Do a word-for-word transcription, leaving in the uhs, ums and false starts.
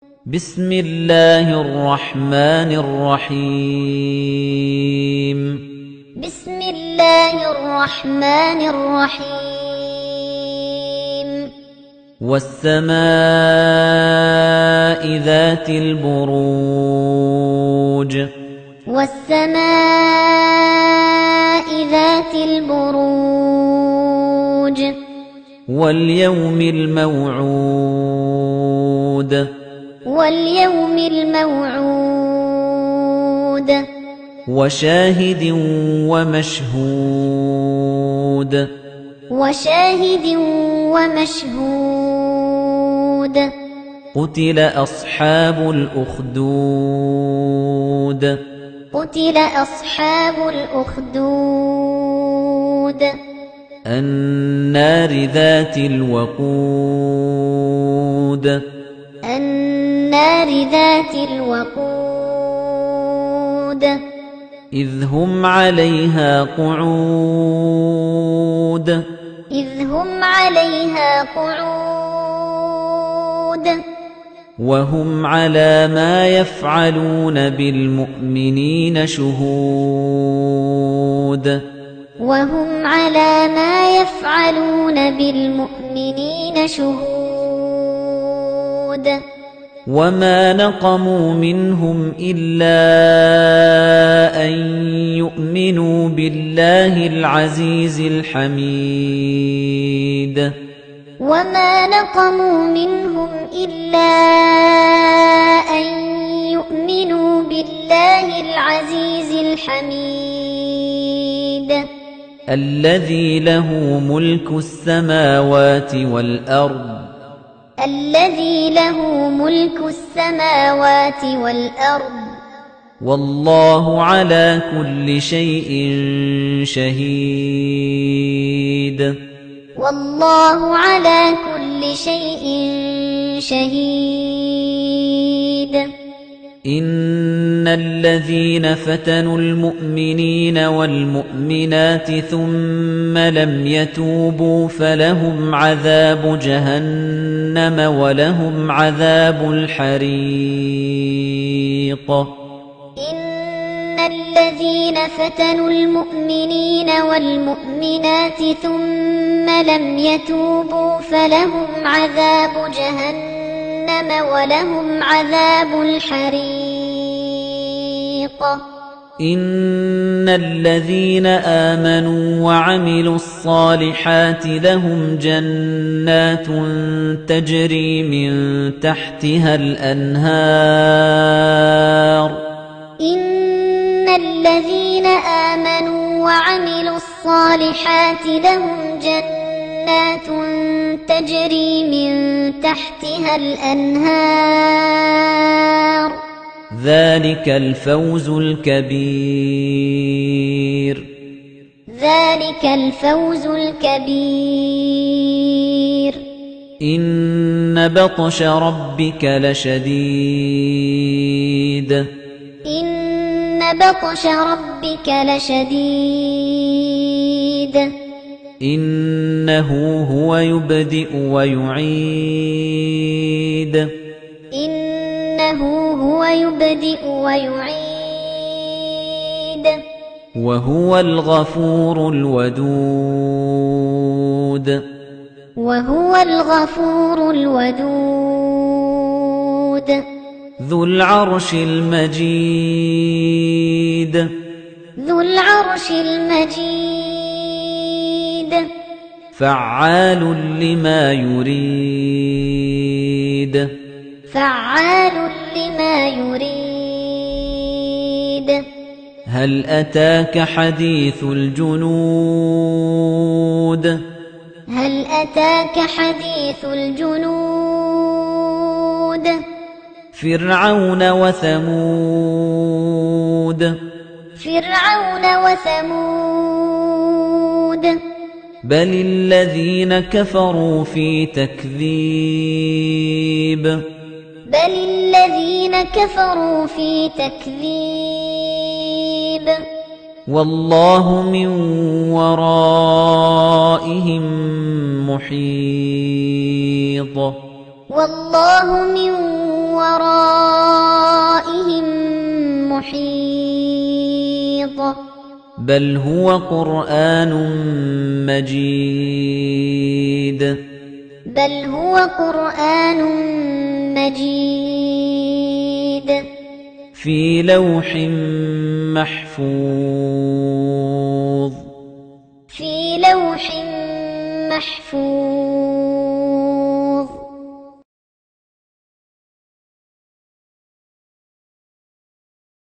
بسم الله الرحمن الرحيم بسم الله الرحمن الرحيم والسماء ذات البروج والسماء ذات البروج واليوم الموعود واليوم الموعود وشاهد ومشهود وشاهد ومشهود قتل أصحاب الأخدود قتل أصحاب الأخدود النار ذات الوقود النار ذات الوقود إذ هم عليها قعود إذ هم عليها قعود وهم على ما يفعلون بالمؤمنين شهود وهم على ما يفعلون بالمؤمنين شهود وما نقموا منهم إلا أن يؤمنوا بالله العزيز الحميد وما نقموا منهم إلا أن يؤمنوا بالله العزيز الحميد الذي له ملك السماوات والأرض الذي له ملك السماوات والأرض والله على كل شيء شهيد والله على كل شيء شهيد إن الذين فتنوا المؤمنين والمؤمنات ثم لم يتوبوا فلهم عذاب جهنم ولهم عذاب الحريق إن الذين فتنوا المؤمنين والمؤمنات ثم لم يتوبوا فلهم عذاب جهنم ولهم عذاب الحريق إن الذين آمنوا وعملوا الصالحات لهم جنات تجري من تحتها الأنهار إن الذين آمنوا وعملوا الصالحات لهم جنات تجري من تحتها الأنهار ذلك الفوز الكبير ذلك الفوز الكبير إن بطش ربك لشديد إن بطش ربك لشديد إنه هو يبدئ ويعيد إنه هو يبدئ ويعيد وهو الغفور الودود وهو الغفور الودود ذو العرش المجيد ذو العرش المجيد فعال لما يريد فعال لما يريد هل أتاك حديث الجنود هل أتاك حديث الجنود فرعون وثمود فرعون وثمود بل الذين كفروا في تكذيب بل الذين كفروا في تكذيب والله من ورائهم محيط والله من ورائهم بل هو قرآن مجيد بل هو قرآن مجيد في لوح محفوظ في لوح محفوظ